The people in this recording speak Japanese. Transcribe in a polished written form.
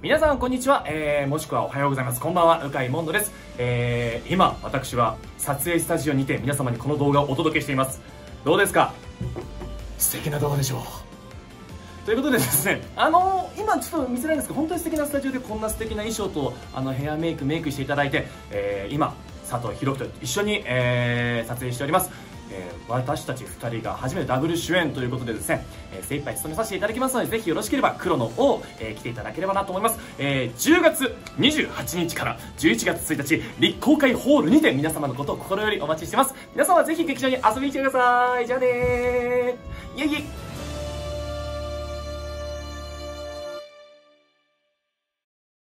皆さんこんにちは、もしくはおはようございます。こんばんは、鵜飼モンドです。今私は撮影スタジオにて皆様にこの動画をお届けしています。どうですか？素敵な動画でしょう。ということでですね、今ちょっと見せないんですけど、本当に素敵なスタジオでこんな素敵な衣装とヘアメイクしていただいて、今佐藤弘樹と一緒に、撮影しております。私たち2人が初めてダブル主演ということでですね、精一杯務めさせていただきますので、ぜひよろしければ黒の王、来ていただければなと思います。10月28日から11月1日立公会ホールにて皆様のことを心よりお待ちしてます。皆様ぜひ劇場に遊びに来てください。じゃあねー、イエイイエイ。